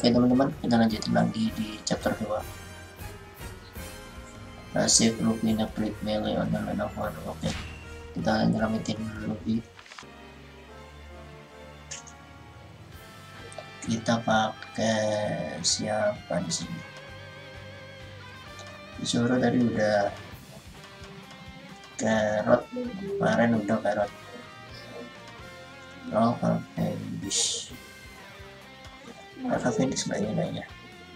Oke teman-teman, kita lanjutin lagi di chapter 2. Save Luffy in a crit melee on the line of one. Oke, kita nyelamatin Luffy. Kita pakai siapa di sini? Zoro tadi udah, Carrot kemarin udah Carrot. Cavendish nanya.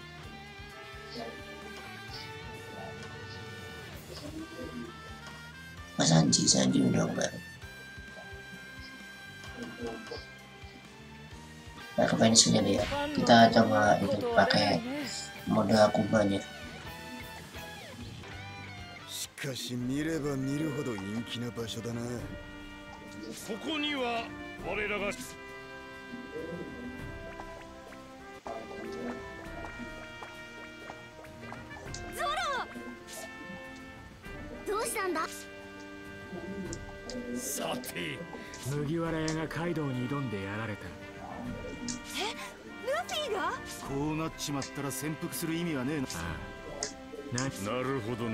Mas Sanji udah baru. Nah, Cavendish nya ya. Kita coba itu pakai mode Akubanya. しかし見れば見るほど陰気な場所だな。 そこには我らがゾロ、どうしたんだ。 さて麦わら屋がカイドウに挑んでやられた。 ルフィが？ こうなっちまったら潜伏する意味はねえな。 なるほどな。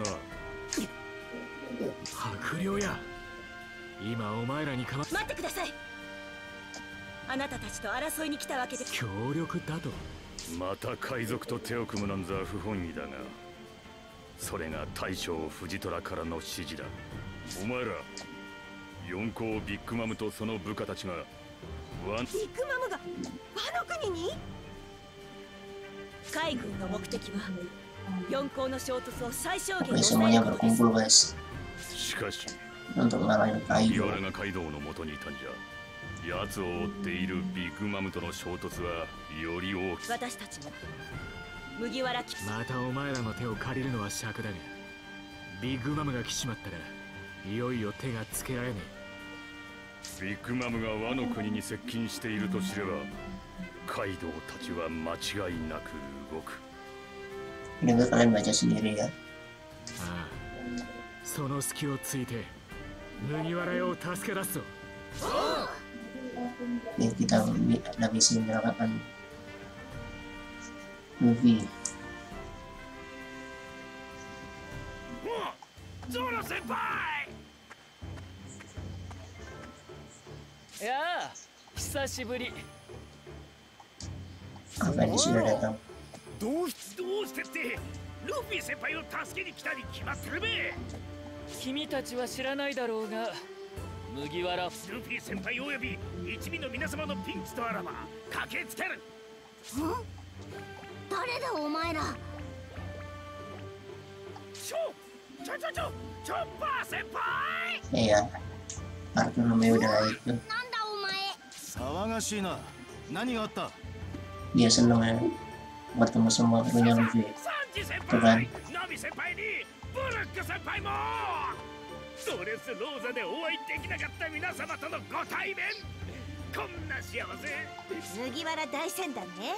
白陵や、今お前らにかま。 待ってください。あなたたちと争いに来たわけで。 協力だと。 また海賊と手を組むなんざ不本意だが、それが大将藤虎からの指示だ。お前ら四皇ビッグマムとその部下たちがビッグマムがワノ国に？海軍の目的は四皇の衝突を最小限 Oke, に抑え semuanya ることです。 berkumpul guys しかし untuk ngalahin 麦 Kaido. わらがカイドウの元にいたんじゃ。奴を追っているビッグマムとの衝突はより大きい。 私たちも麦わら騎士。 またお前らの手を借りるのは尺だが、ビッグマムが来ちまったらいよいよ手がつけられねビッグマムがワノ国に接近していると知れば、カイドウたちは間違いなく動く。 Ini enggak kalian baca sendiri ya. え。ああ、その隙をついて麦わら屋を助け出すぞ。 Ini kita ada misi menyelamatkan Luffy. ゾロ先輩。 やあ、久しぶり。 Cavendish sudah datang. どうしてってルフィ先輩を助けに来たに決まってるべ。 君たちは知らないだろうが、麦わらルフィ先輩および一味の皆様のピンチとあらば駆けつける。 誰だお前ら。 チョッパー先輩。 Iya, Arthur namanya udah itu. なんだお前。 騒がしいな。何があった？ Dia seneng ya bertemu semua punya Luffy. サンジ先 Tuh 輩 kan.、 ナミ先輩にブルック先輩も。ドレスローザでお会いできなかった皆様とのご対面。こんな幸せ。 麦わら大船団ね。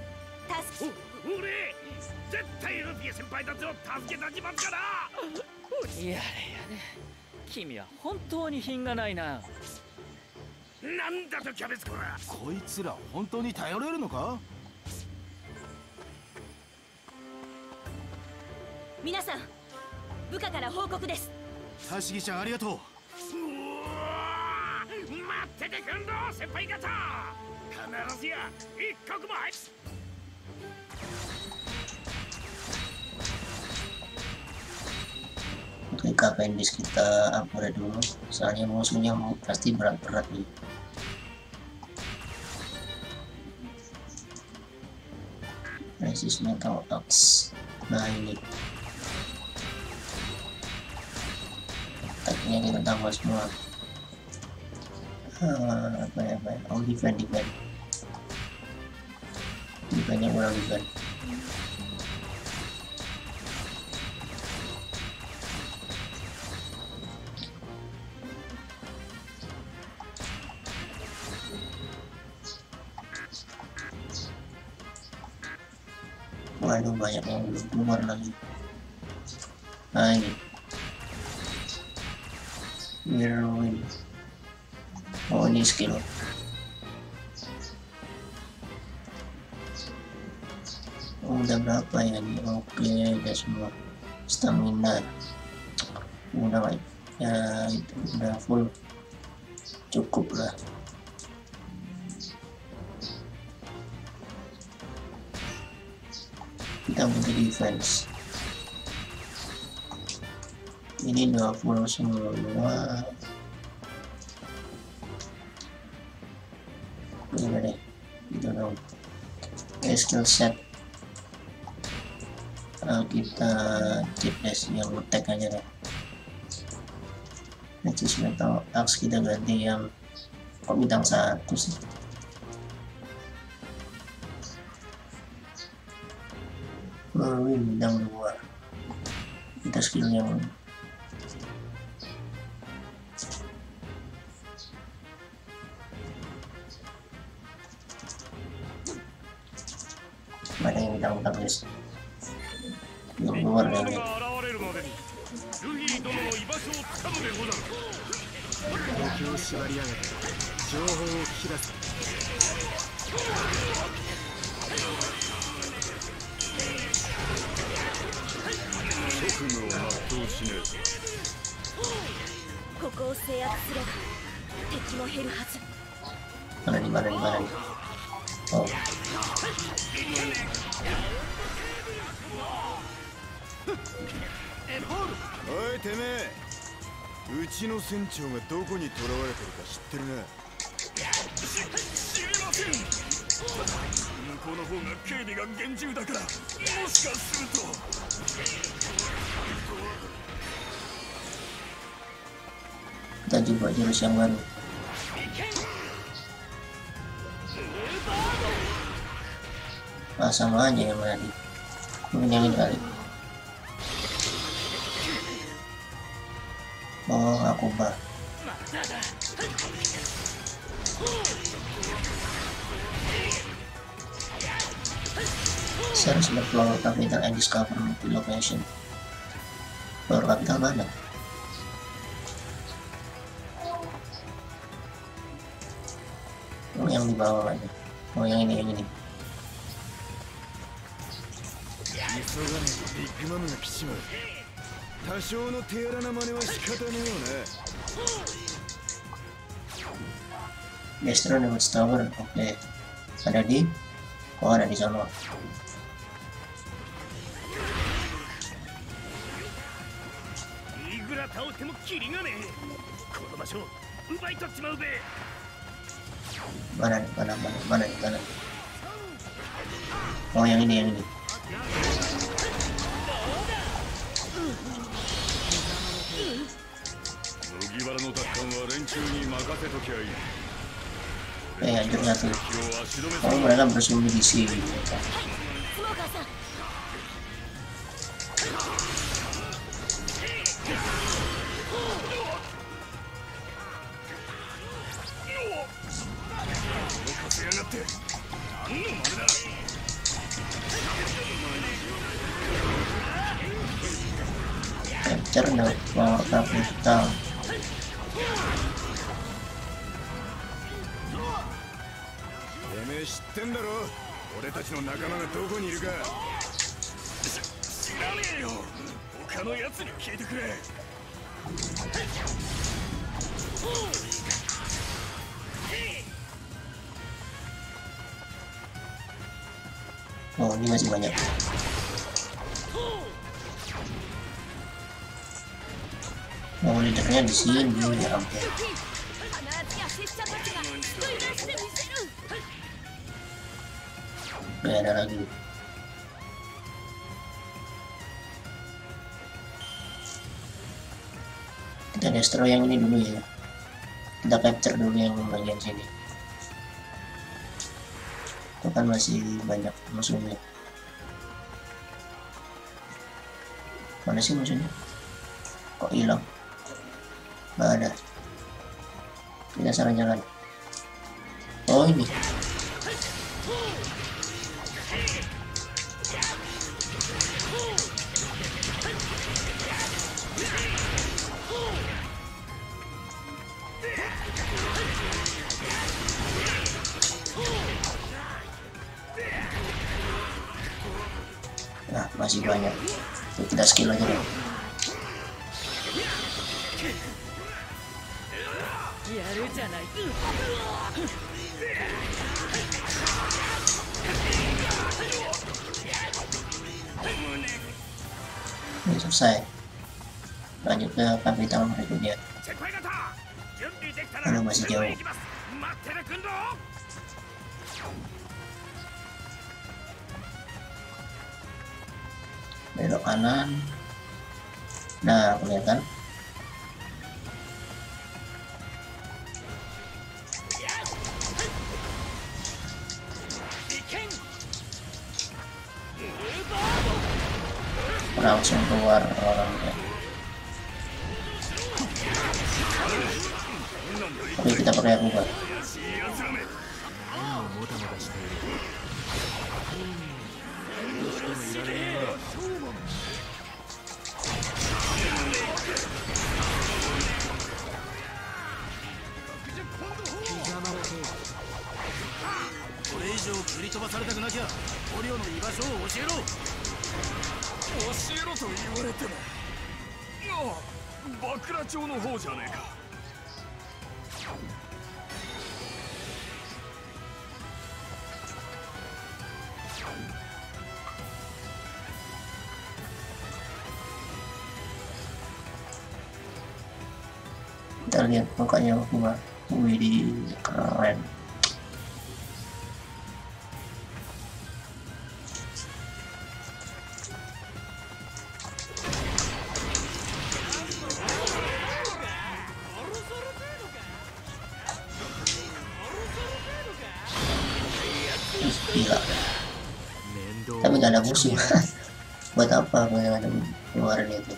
俺絶対ルフィ先輩たちを助けたちますから。 やれやれ、君は本当に品がないな。 なんだとキャベツコラ。 こいつら本当に頼れるのか？ 皆さん、部下から報告です。 タシギちゃんありがとう。 うわー、待っててくんろ先輩方。必ずや一刻も入っ。 Oke, Cavendish kita upgrade dulu. Soalnya musuhnya pasti berat-berat nih. Resist Metal Axe. Nah ini. Attack-nya kita tambah semua. Apa ya? Oh, defend. Defend-nya kurang defend. Waduh, banyak yang belum keluar lagi. Nah ini Whirlwind. Oh ini skill. Udah berapa ya nih? Oke, udah semua. Stamina udah ya, itu udah full, cukup lah. Kita butuh defense. Ini 20 semua. Gimana deh, gitu dong. Skill set kita chip yang attack aja deh. Nanti metal axe kita ganti yang kok bintang 1 sih. Bintang 2. Kita skill yang mana yang bintang guys? Yang luar ya. 敵を縛り上げて情報を聞き出す。 職務を全うしねここを制圧すれば敵も減るはず。 Mana nih, mana nih, mana nih? Oh, おいてめえ、うちの船長がどこに囚われてるか知ってるな。 知りません。向こうの方が警備が厳重だから、もしかすると。 kita coba jurus yang baru. Ah, sama aja yang tadi. Mungkin yang ini kali. Oh, aku bah. Search the flower capital and discover the location. Flower capital mana? Oh, yang di bawah aja. Oh, yang ini, yang ini. 急がねえとビッグマムが来ちまう。多少の手荒な真似は仕方ねえよね。 Destroy the tower. Oke. Ada di? Oh, ada di sana. いくら倒してもキリがねえ。この場所奪い取っちまうべ。 Mana nih, mana, mana, mana nih, mana? Oh, yang ini, yang ini. Hancur satu. Oh, mereka bersembunyi di sini. Capture the flower capital. てめえ知ってんだろ、俺たちの仲間がどこにいるか。 知らねえよ。他のやつに聞いてくれ。 Oh, ini masih banyak. Oh, leadernya di sini ya, oke. Gak ada lagi. Kita destroy yang ini dulu ya. Kita capture dulu yang bagian sini. Itu kan masih banyak musuhnya. Mana sih musuhnya? Kok hilang? Nggak ada. Kita salah jalan. Oh, ini. Nah, masih banyak. Tuh, kita skill aja deh. Ini selesai. Lanjut ke pabrik taman berikutnya. Aduh, masih jauh. Belok kanan. Nah, kelihatan. Langsung keluar orangnya. Oke, kita pakai aku buat. Kita lihat mukanya Kuma. Wih, keren. Gila. Tapi gak ada musuh. Buat apa yang ada keluaran itu?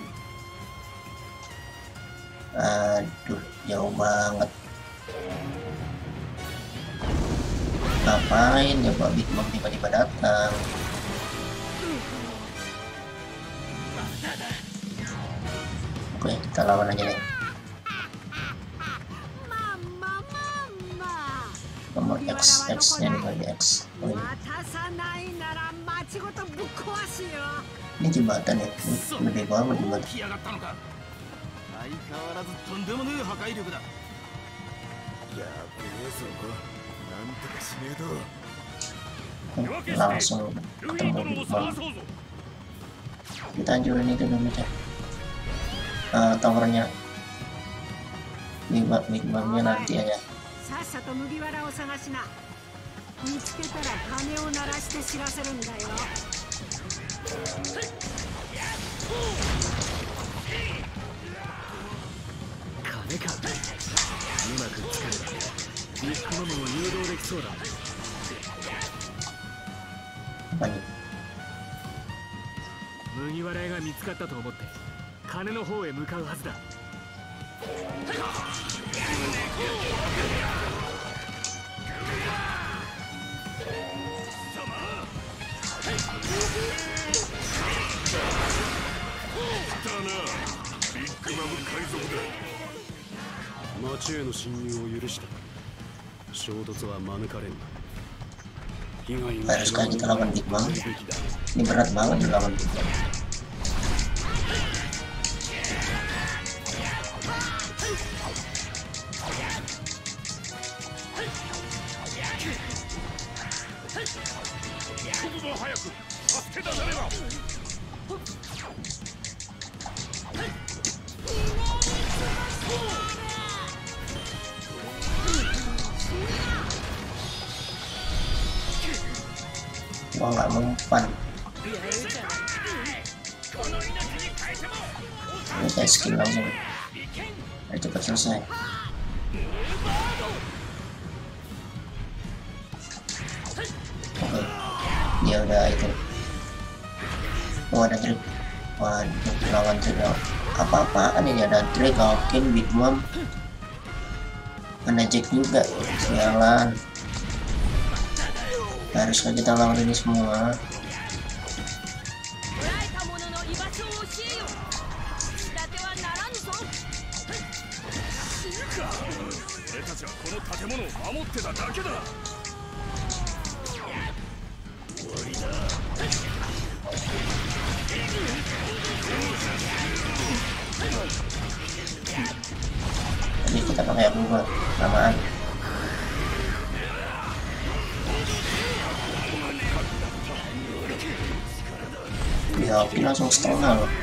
Aduh, jauh banget. Ngapain ya Pak Big Mom tiba-tiba datang? Oke, kita lawan aja deh. Nomor X nya dibagi X. Oh, ini jembatan ya, gede banget jembatan. Langsung ketemu Big Mom. Kita hancurin itu dulu aja. Towernya Big Mom-nya nanti aja. Apa nih? 麦わら屋が見つかったと思って金の方へ向かうはずだ。 町への侵入を許した。衝突は免れん。 Harus kan kita lawan Big Mom. Ini berat banget lawan Big Mom. Wah, nggak mempan. Ini kayak skill langsung. Ayo cepat selesai. Oke, dia udah itu. Oh, ada trik. Waduh, lawan trik apa-apaan ini, ada trik. Oke, Big Mom menejek juga. Sialan. Haruskah kita lawan ini semua? gua lamaan. Ya, oke langsung setengah loh.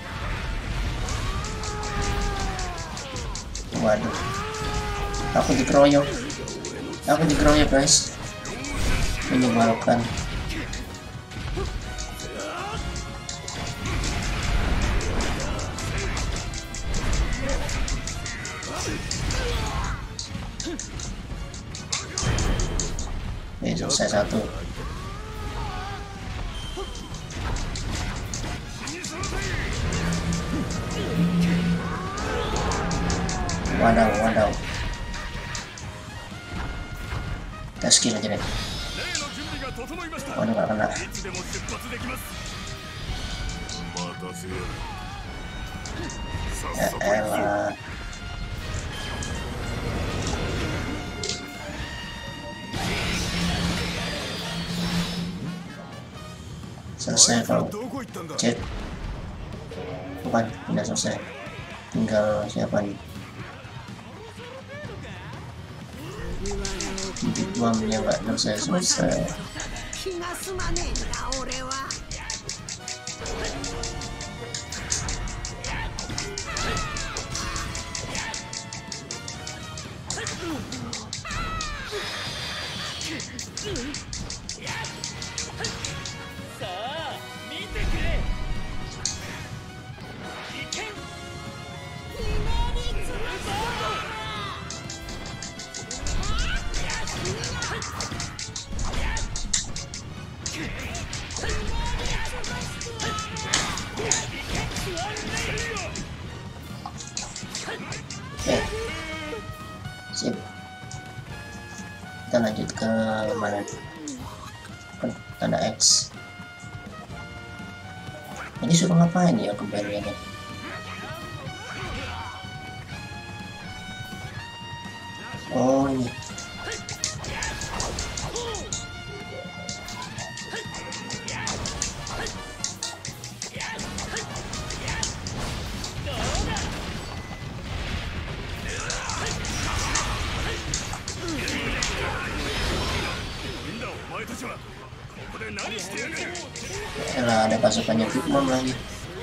Waduh, aku dikeroyok guys, menyebalkan. Selesai satu. Wadaw. Kita skill aja deh. Waduh, gak kena. Ya elah. Selesai kalau cek. Bukan, tidak selesai. Tinggal siapa nih? Mamnya nggak selesai. Sip. Kita lanjut ke mana? Tanda X. Ini suruh ngapain ya kembaliannya? Oh ini. Elah, ada pasukannya Big Mom lagi.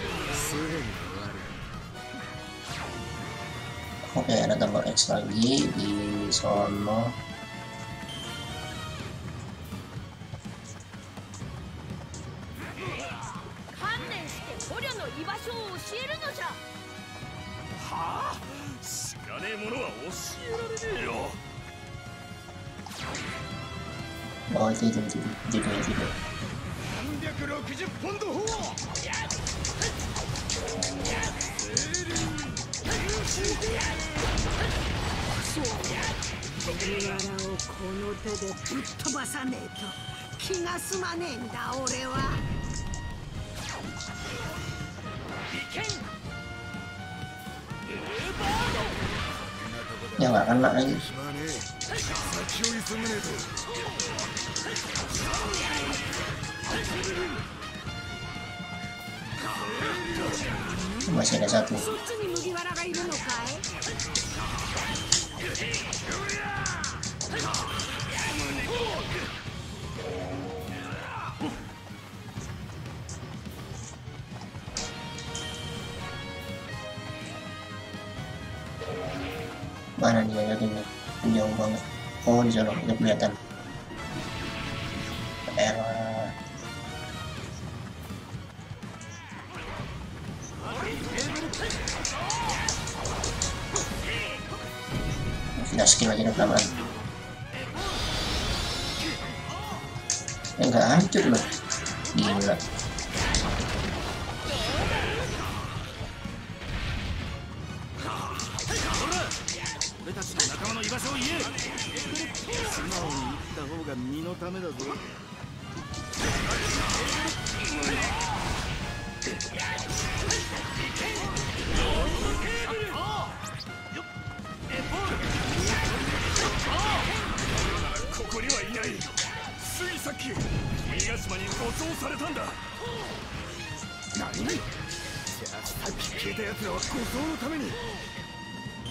Oke, ada tambah X lagi di sono. Oh, itu. 360ポンド砲柄をこの手でぶっ飛ばさねえと気が済まねえんだ俺は。 Ya nggak kena lagi. Masih ada satu. Mana dia jatuhnya? Jauh banget. Oh, di sana udah kelihatan. Elah. Kita skill aja kelamaan. Enggak hancur loh. Gila.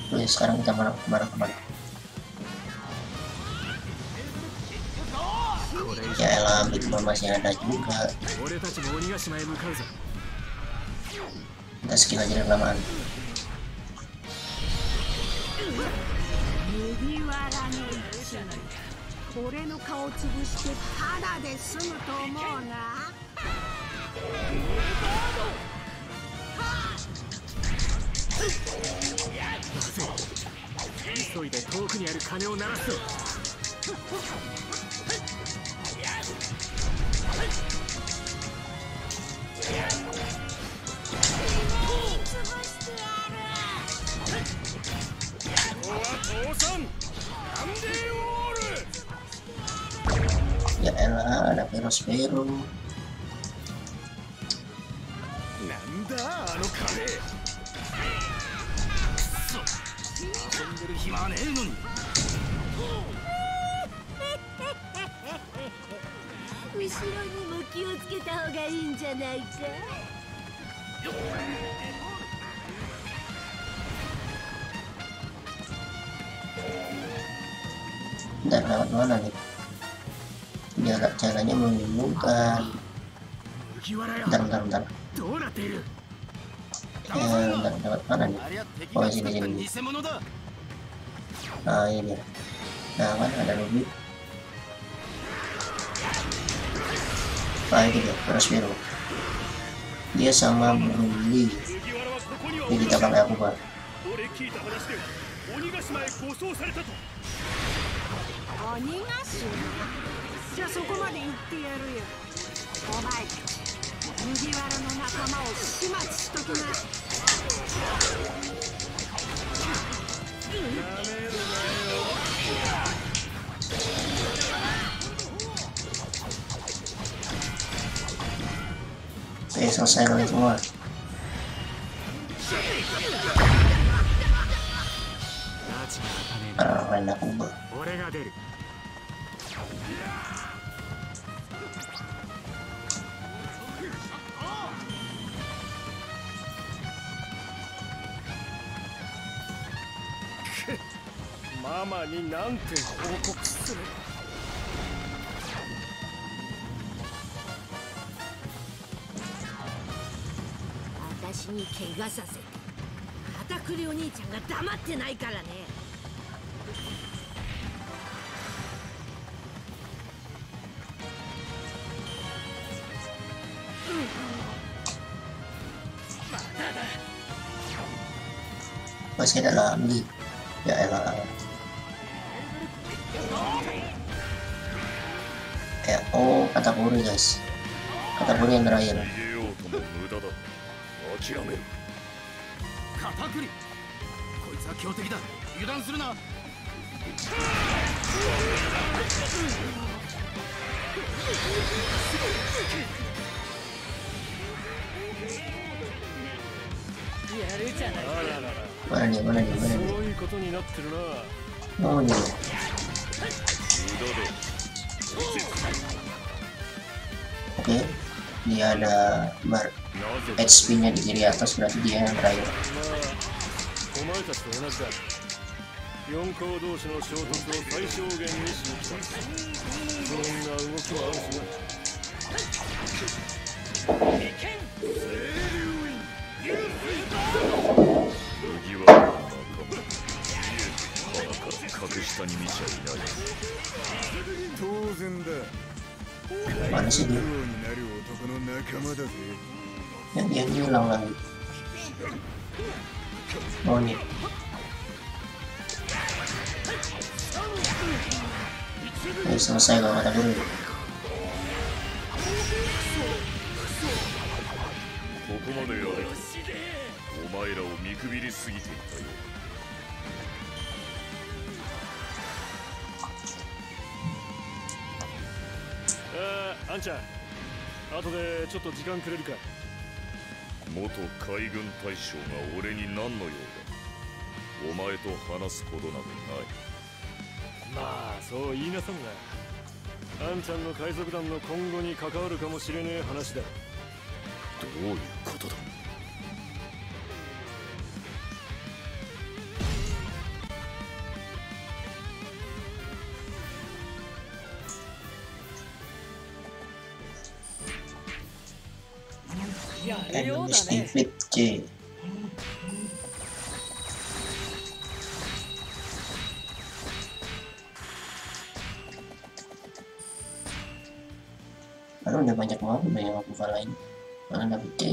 Oke, sekarang kita kemana? Ya elah, Big Mom masih ada juga. 俺たちも鬼ヶ島へ向かうぞ。 Kita skill aja kelamaan. 麦わらの一味、俺の顔つぶしてただで済むと思うな。 急いで遠くにある鐘を鳴らす。 Ya elah, ada Perospero. なんだあの壁。遊んでる暇はねえのに。 後ろにも気をつけた方がいいんじゃないか。 Dan lewat mana nih? Caranya membingungkan. 麦わらよ。 Bentar. どうなっている？ Bentar, lewat mana nih? ありゃ敵 Oh が sini 作った sini. 偽物だ。 Nah ini dia. Nah kan ada Ruby. Nah itu dia, Perospero. Dia sama Broly. Dia ditangkap aku Pak. 俺聞いた話で鬼ヶ島へ護送されたと。 鬼ヶ島。じゃあそこまで行ってやるよ。お前たち麦わらの仲間を始末しときな。 Oke, selesai kalian semua. Main aku Pak. 俺が出る。 ママになんて報告する。 私に怪我させて片栗お兄ちゃんが黙ってないからね。 Masih ada lagi. Ya elah. Oh, kategori guys. Kategori yang terakhir. 逃げようとも無駄だ。諦める。 片栗。こいつは強敵だ。油断するな。 やるじゃないか。 Mana nih? そういうことになってるな。 Oh nih. 無駄だ。 Oke. Dia ada bar なぜ HP-nya di kiri atas, berarti dia yang terakhir. お前たちと同じだ。四皇同士の衝突を最小限にしに来た。不穏な動きもあるしな。 麦わらの仲間。格下に見ちゃいない。 当然だ。 Mana sih dia? になる男の仲間だぜ。 Dia hilang lagi. Oh nih. Selesai kalau kata guru. ここまでやれ。お前らを見くびりすぎていたよ。 あんちゃん、後でちょっと時間くれるか。 元海軍大将が俺に何の用だ。お前と話すことなどない。 まあそう言いなさんが。あんちゃんの海賊団の今後に関わるかもしれねえ話だ。 どういうことだ。 やれようだ Enemies ね。 defeat C. Karena udah banyak banget yang aku kalahin. Malah dapet C.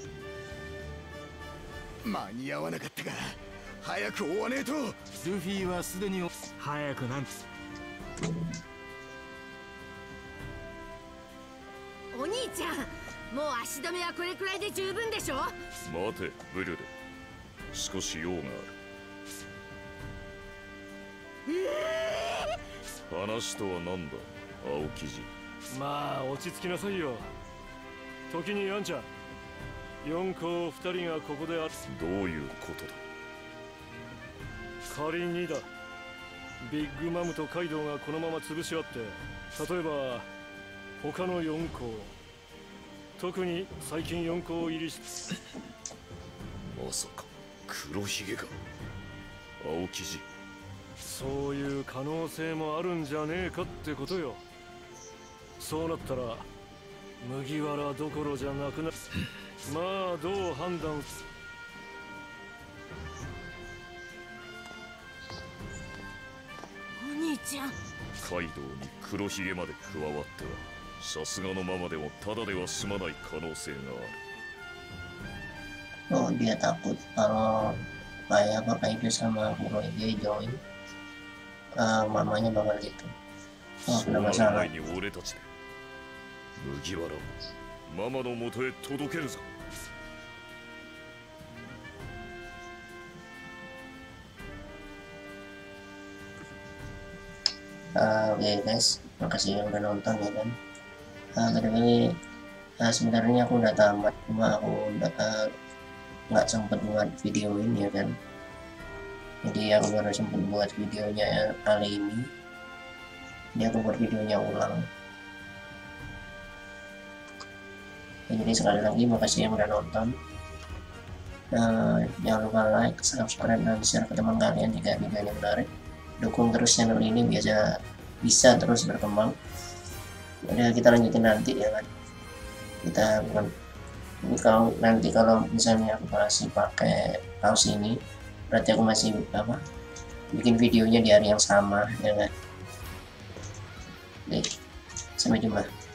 間に合わなかったが早く追わねえと。ルフィはすでに早くなんお兄ちゃん、もう足止めはこれくらいで十分でしょ。 待てブリュデ、少し用がある。話とは何だ青生地。 まあ落ち着きなさいよ。時にヤンちゃん、四皇二人がここである。 どういうことだ。 仮にだ、ビッグマムとカイドウがこのまま潰し合って、例えば他の四皇、特に最近四皇入りしまさか黒ひげが青生地。 そういう可能性もあるんじゃねえかってことよ。そうなったら麦わらどころじゃなくなる。まあどう判断す。 お兄ちゃん、 カイドウに黒ひげまで加わってはさすがのままでもただでは済まない可能性がある。 Oh, dia takut kalau kayak apa Kaido sama Kurohige join, mamanya bakal gitu. Oh, そう ada なる masalah. 前に俺たちで麦わらをママの元へ届けるぞ。 Oke guys, makasih yang udah nonton ya kan. By sebenarnya aku udah tamat, cuma aku nggak sempet buat video ini ya kan. Jadi aku baru sempet buat videonya kali ini. Jadi aku buat videonya ulang. Ya, jadi sekali lagi makasih yang udah nonton. Jangan lupa like, subscribe, dan share ke teman kalian jika video ini menarik. Dukung terus channel ini biar bisa terus berkembang. Udah, kita lanjutin nanti ya kan. Kita bukan ini kalau misalnya aku masih pakai kaos ini, berarti aku masih bikin videonya di hari yang sama ya kan. Oke, sampai jumpa.